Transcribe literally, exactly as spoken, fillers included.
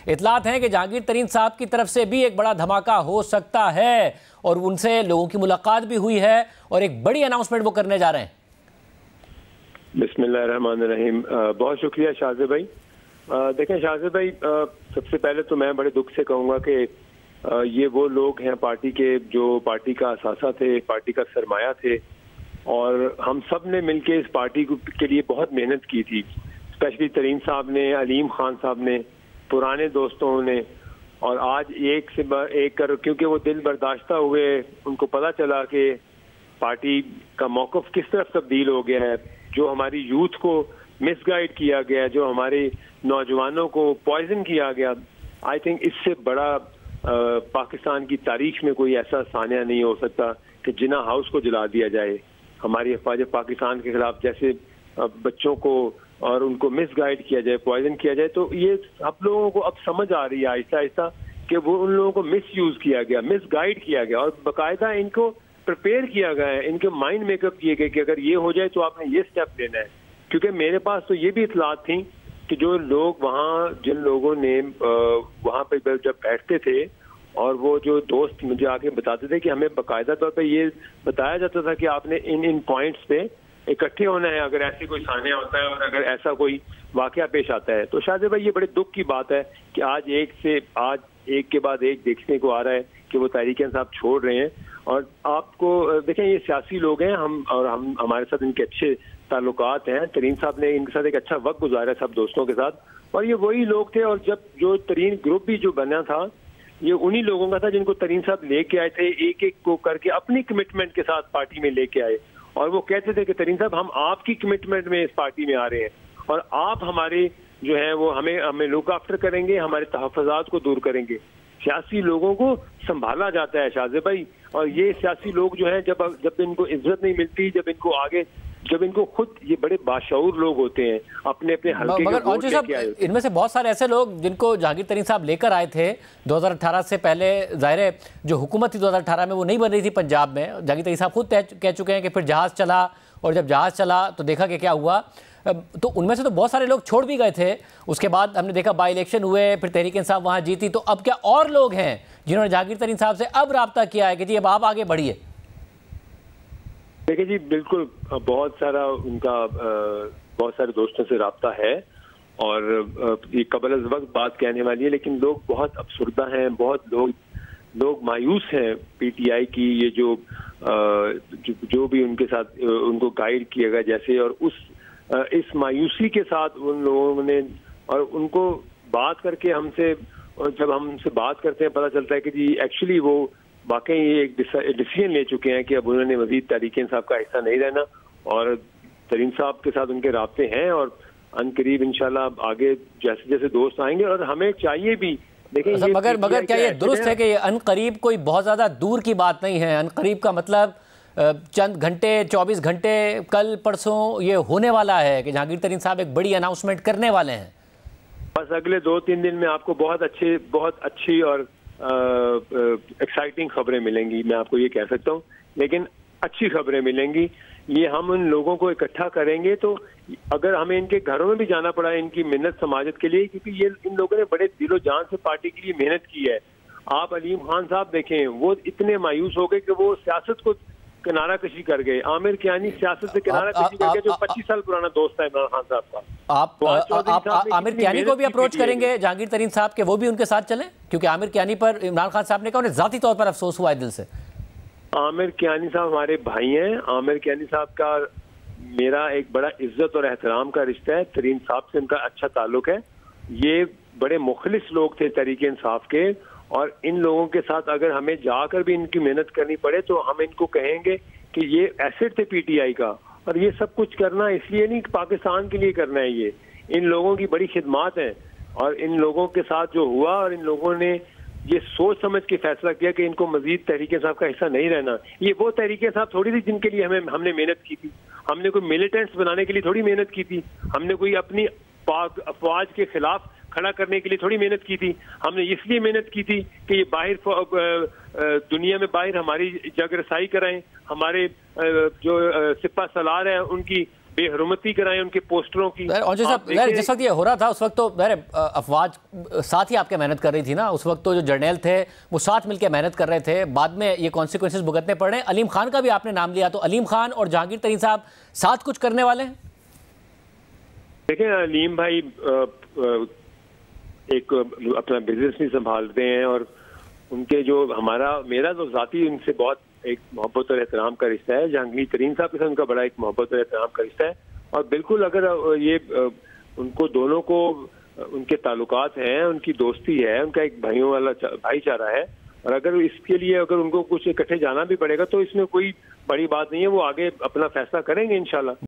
इतलात हैं कि जहांगीर तरीन साहब की तरफ से भी एक बड़ा धमाका हो सकता है और उनसे लोगों की मुलाकात भी हुई है और एक बड़ी अनाउंसमेंट वो करने जा रहे हैं। बिस्मिल्लाहिर्रहमानिर्रहीम। बहुत शुक्रिया शाहज़ेब भाई। देखें शाहज़ेब भाई, सबसे पहले तो मैं बड़े दुख से कहूँगा कि ये वो लोग हैं पार्टी के जो पार्टी का असासा थे, पार्टी का सरमाया थे, और हम सब ने मिलके इस पार्टी के लिए बहुत मेहनत की थी। स्पेशली तरीन साहब ने, अलीम खान साहब ने, पुराने दोस्तों ने, और आज एक से एक कर क्योंकि वो दिल बर्दाश्ता हुए, उनको पता चला कि पार्टी का मौक़िफ़ किस तरफ तब्दील हो गया है, जो हमारी यूथ को मिसगाइड किया गया, जो हमारे नौजवानों को पॉइजन किया गया। आई थिंक इससे बड़ा आ, पाकिस्तान की तारीख में कोई ऐसा सानिया नहीं हो सकता कि जिन्ना हाउस को जला दिया जाए हमारी हिफाजत पाकिस्तान के खिलाफ, जैसे बच्चों को और उनको मिसगाइड किया जाए, पॉइजन किया जाए। तो ये आप लोगों को अब समझ आ रही है आहिस्ता आहिस्ता कि वो उन लोगों को मिस यूज किया गया, मिसगाइड किया गया, और बाकायदा इनको प्रिपेयर किया गया है, इनके माइंड मेकअप किए गए कि अगर ये हो जाए तो आपने ये स्टेप लेना है। क्योंकि मेरे पास तो ये भी इतलात थी कि जो लोग वहाँ, जिन लोगों ने वहाँ पे जब बैठते थे और वो जो दोस्त मुझे आके बताते थे कि हमें बाकायदा तौर पे ये बताया जाता था कि आपने इन इन पॉइंट्स पे इकट्ठे होना है अगर ऐसे कोई सानिया होता है और अगर ऐसा कोई वाकया पेश आता है। तो शाहज़ेब भाई, ये बड़े दुख की बात है कि आज एक से आज एक के बाद एक देखने को आ रहा है कि वो तहरीक इंसाफ छोड़ रहे हैं। और आपको देखें, ये सियासी लोग हैं, हम और हम हमारे साथ इनके अच्छे ताल्लुकात हैं। तरीन साहब ने इनके साथ एक अच्छा वक्त गुजारा सब दोस्तों के साथ, और ये वही लोग थे। और जब जो तरीन ग्रुप भी जो बना था, ये उन्हीं लोगों का था जिनको तरीन साहब लेके आए थे, एक एक को करके अपनी कमिटमेंट के साथ पार्टी में लेके आए, और वो कहते थे कि तरीन साहब हम आपकी कमिटमेंट में इस पार्टी में आ रहे हैं और आप हमारे जो है वो हमें हमें लुक आफ्टर करेंगे, हमारे तहफ़्फ़ुज़ात को दूर करेंगे। सियासी लोगों को संभाला जाता है शाहज़ेब भाई, और ये सियासी लोग जो हैं, जब जब इनको इज्जत नहीं मिलती, जब इनको आगे जब इनको खुद, ये बड़े बाशऊर लोग होते हैं, अपने अपने हल्के मगर औजी साहब, इनमें से बहुत सारे ऐसे लोग जिनको जहांगीर तरीन साहब लेकर आए थे दो हज़ार अठारह से पहले। जाहिर है जो हुकूमत थी दो हज़ार अठारह में वो नहीं बन रही थी पंजाब में। जहांगीर तरीन साहब खुद कह चुके हैं कि फिर जहाज़ चला, और जब जहाज़ चला तो देखा कि क्या हुआ। तो उनमें से तो बहुत सारे लोग छोड़ भी गए थे। उसके बाद हमने देखा बाई इलेक्शन हुए, फिर तहरीक इंसाफ वहाँ जीती। तो अब क्या और लोग हैं जिन्होंने जहांगीर तरीन साहब से अब रब्ता किया है कि जी अब आप आगे बढ़िए? देखिए जी, बिल्कुल बहुत सारा उनका बहुत सारे दोस्तों से रब्ता है, और ये कबल अज़ वक्त बात कहने वाली है, लेकिन लोग बहुत अफसुर्दा हैं, बहुत लोग लोग मायूस हैं पीटीआई की ये जो जो, जो भी उनके साथ उनको गाइड किया गया जैसे, और उस इस मायूसी के साथ उन लोगों ने, और उनको बात करके हमसे, और जब हम उनसे बात करते हैं पता चलता है कि जी एक्चुअली वो वाकई एक डिसीजन ले चुके हैं कि अब उन्होंने मजीद तहरीक इंसाफ का हिस्सा नहीं रहना, और तरीन साहब के साथ उनके राब्ते हैं, और अनकरीब इंशाल्लाह आगे जैसे जैसे दोस्त आएंगे। और हमें चाहिए भी, देखें ये मगर मगर क्या ये दुरुस्त है कि ये अनकरीब कोई बहुत ज़्यादा दूर की बात नहीं है? अनकरीब का मतलब चंद घंटे, चौबीस घंटे, कल परसों ये होने वाला है कि जहांगीर तरीन साहब एक बड़ी अनाउंसमेंट करने वाले हैं। बस अगले दो तीन दिन में आपको बहुत अच्छे बहुत अच्छी और एक्साइटिंग खबरें मिलेंगी, मैं आपको ये कह सकता हूँ। लेकिन अच्छी खबरें मिलेंगी, ये हम उन लोगों को इकट्ठा करेंगे। तो अगर हमें इनके घरों में भी जाना पड़ा इनकी मिन्नत समाजत के लिए, क्योंकि ये इन लोगों ने बड़े दिलो जान से पार्टी के लिए मेहनत की है। आप अलीम खान साहब देखें, वो इतने मायूस हो गए कि वो सियासत को किनारा कशी कर गए। आमिर कियानी सियासत से किनारा कशी कर गए, जो पच्चीस साल पुराना दोस्त है इमरान खान साहब का। आप, आप, आप आमिर कियानी को भी अप्रोच करेंगे जहांगीर तरीन साहब के, वो भी उनके साथ चलें? क्योंकि आमिर कियानी पर इमरान खान साहब ने कहा उन्हें जाती तौर पर अफसोस हुआ है दिल से। आमिर कियानी साहब हमारे भाई हैं। आमिर कियानी साहब का मेरा एक बड़ा इज्जत और एहतराम का रिश्ता है, तरीन साहब से उनका अच्छा ताल्लुक है। ये बड़े मुखलिस लोग थे तहरीक इंसाफ के, और इन लोगों के साथ अगर हमें जाकर भी इनकी मेहनत करनी पड़े तो हम इनको कहेंगे कि ये एसेट थे पीटीआई का, और ये सब कुछ करना इसलिए नहीं कि पाकिस्तान के लिए करना है, ये इन लोगों की बड़ी खिदमात है। और इन लोगों के साथ जो हुआ, और इन लोगों ने ये सोच समझ के फैसला किया कि इनको मजीद तहरीक इंसाफ का हिस्सा नहीं रहना। ये वो तहरीक इंसाफ थोड़ी थी जिनके लिए हमें हमने मेहनत की थी। हमने कोई मिलिटेंट्स बनाने के लिए थोड़ी मेहनत की थी, हमने कोई अपनी अफवाज के खिलाफ खड़ा करने के लिए थोड़ी मेहनत की थी। हमने इसलिए मेहनत की थी कि ये बाहर दुनिया में बाहर हमारी जग रसाई कराएं, हमारे जो सिपा सलार हैं उनकी बेहरमती कराएं उनके पोस्टरों की। और जो साहब जिस वक्त ये हो रहा था उस वक्त तो अफवाज साथ ही आपके मेहनत कर रही थी ना, उस वक्त तो जो जर्नैल थे वो साथ मिलकर मेहनत कर रहे थे, बाद में ये कॉन्सिक्वेंसेस भुगतने पड़ रहे हैं। अलीम खान का भी आपने नाम लिया, तो अलीम खान और जहांगीर तरीन साहब साथ कुछ करने वाले हैं? देखें, अलीम भाई एक अपना बिजनेस नहीं संभालते हैं और उनके जो हमारा मेरा तो जाती उनसे बहुत एक मोहब्बत और एहतराम का रिश्ता है। जहांगीर तरीन साहब के साथ उनका बड़ा एक मोहब्बत और एहतराम का रिश्ता है और बिल्कुल अगर ये उनको दोनों को उनके ताल्लुकात हैं, उनकी दोस्ती है, उनका एक भाइयों वाला भाईचारा है और अगर इसके लिए अगर उनको कुछ इकट्ठे जाना भी पड़ेगा तो इसमें कोई बड़ी बात नहीं है, वो आगे अपना फैसला करेंगे इंशाल्लाह।